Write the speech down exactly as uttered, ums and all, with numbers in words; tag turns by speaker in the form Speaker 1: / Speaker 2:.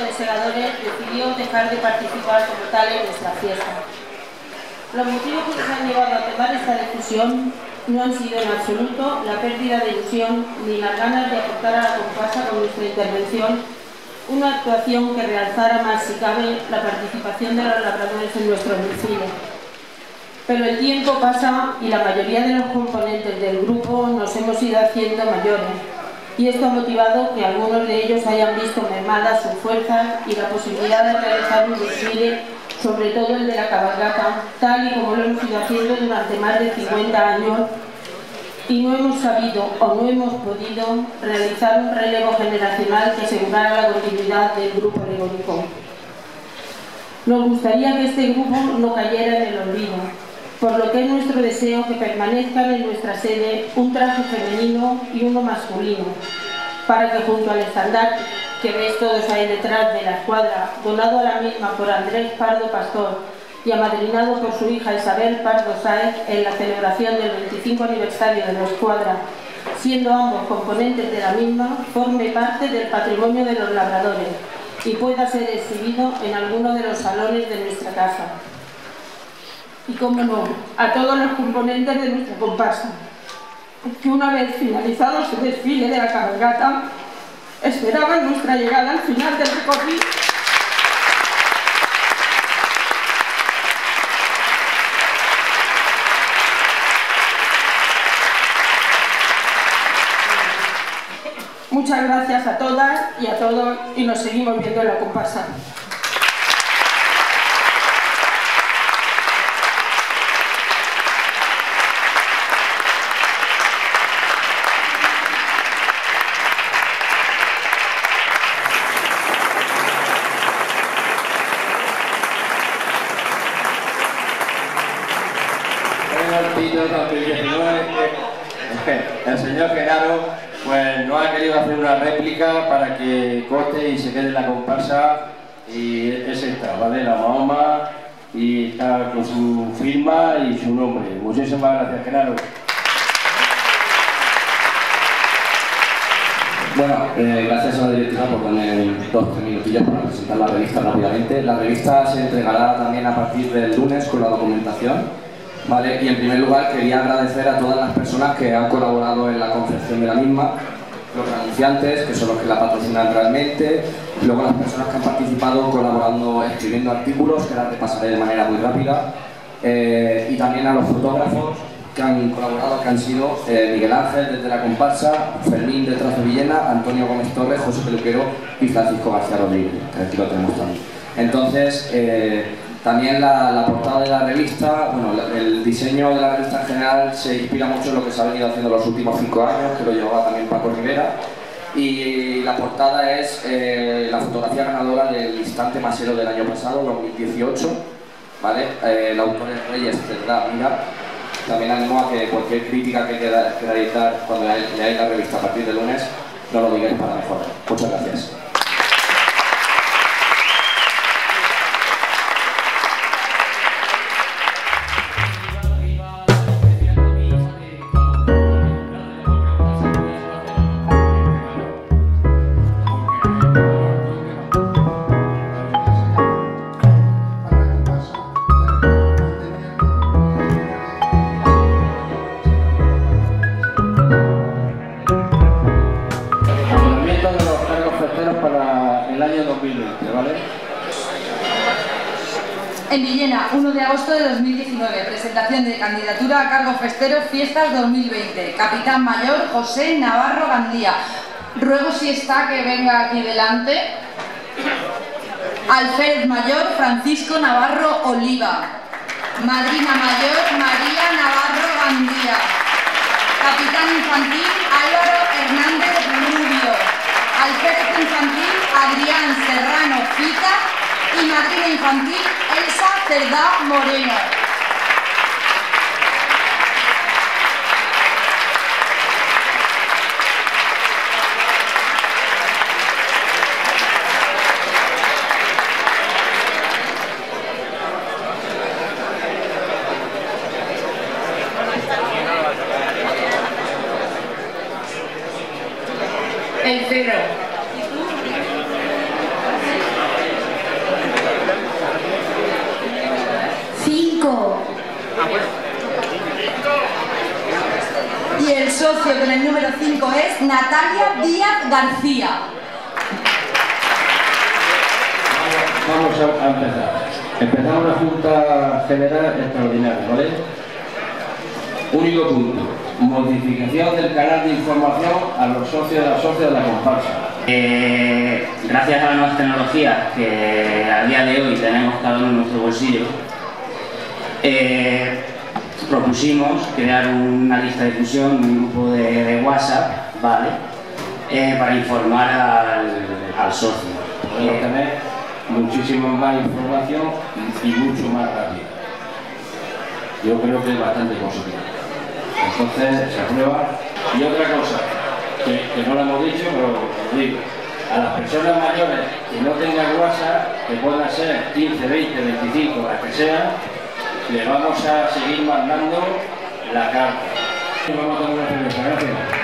Speaker 1: de Segadores decidió dejar de participar como tal en nuestra fiesta. Los motivos que nos han llevado a tomar esta decisión no han sido en absoluto la pérdida de ilusión ni las ganas de aportar a la comparsa con nuestra intervención una actuación que realzara más, si cabe, la participación de los labradores en nuestro desfile. Pero el tiempo pasa y la mayoría de los componentes del grupo nos hemos ido haciendo mayores, y esto ha motivado que algunos de ellos hayan visto mermadas sus fuerzas y la posibilidad de realizar un desfile, sobre todo el de la cabalgata, tal y como lo hemos ido haciendo durante más de cincuenta años, y no hemos sabido o no hemos podido realizar un relevo generacional que asegurara la continuidad del grupo alegórico. Nos gustaría que este grupo no cayera en el olvido, por lo que es nuestro deseo que permanezcan en nuestra sede un traje femenino y uno masculino, para que junto al estandarte que veis todos ahí detrás de la escuadra, donado a la misma por Andrés Pardo Pastor y amadrinado por su hija Isabel Pardo Sáez en la celebración del veinticinco aniversario de la escuadra, siendo ambos componentes de la misma, forme parte del patrimonio de los labradores y pueda ser exhibido en alguno de los salones de nuestra casa. Y cómo no, a todos los componentes de nuestra comparsa, que una vez finalizado su desfile de la cabalgata, esperaban nuestra llegada al final del recorrido. Muchas gracias a todas y a todos y nos seguimos viendo en la comparsa.
Speaker 2: dos mil diecinueve, el señor Genaro pues no ha querido hacer una réplica para que corte y se quede en la comparsa, y es esta, ¿vale? La Mahoma, y está con su firma y su nombre. Muchísimas gracias, Genaro.
Speaker 3: Bueno, eh, gracias a la directiva por poner dos o tres minutillos para presentar la revista rápidamente. La revista se entregará también a partir del lunes con la documentación. Vale, y en primer lugar quería agradecer a todas las personas que han colaborado en la confección de la misma, los anunciantes, que son los que la patrocinan realmente, luego las personas que han participado colaborando, escribiendo artículos, que las repasaré de manera muy rápida, eh, y también a los fotógrafos que han colaborado, que han sido eh, Miguel Ángel desde la comparsa, Fermín de Trazo Villena, Antonio Gómez Torres, José Peluquero y Francisco García Rodríguez, que aquí lo tenemos también. Entonces, eh, también la, la portada de la revista, bueno, el diseño de la revista en general se inspira mucho en lo que se ha venido haciendo los últimos cinco años, que lo llevaba también Paco Rivera, y la portada es eh, la fotografía ganadora del instante masero del año pasado, dos mil dieciocho, ¿vale? Eh, el autor es Reyes Cerdá Mira. También animo a que cualquier crítica que queráis dar cuando leáis la revista a partir de lunes, no lo digáis para mejorar. Muchas gracias.
Speaker 4: En Villena, uno de agosto de dos mil diecinueve, presentación de candidatura a cargo festero Fiestas dos mil veinte. Capitán Mayor José Navarro Gandía. Ruego si está que venga aquí delante. Alférez Mayor Francisco Navarro Oliva. Madrina Mayor María Navarro Gandía. Capitán Infantil Álvaro Hernández Rubio. Alférez Infantil Adrián Serrano Fita. Y madrina infantil Elsa Cerdá Moreno. El cero. Natalia Díaz García.
Speaker 2: Vamos a, a empezar. Empezamos la Junta General Extraordinaria, ¿vale? Único punto. Modificación del canal de información a los socios de la socios de la comparsa.
Speaker 5: Eh, gracias a las nuevas tecnologías que a día de hoy tenemos cada uno en nuestro bolsillo, eh, propusimos crear una lista de difusión, un grupo de, de WhatsApp, ¿vale? Eh, para informar al, al socio.
Speaker 2: Podemos tener muchísima más información y mucho más rápido. Yo creo que es bastante positivo. Entonces se aprueba. Y otra cosa, que, que no lo hemos dicho, pero lo digo, a las personas mayores que no tengan WhatsApp, que puedan ser quince, veinte, veinticinco, las que sean, le vamos a seguir mandando la carta. Y vamos a tomar una cerveza. Gracias.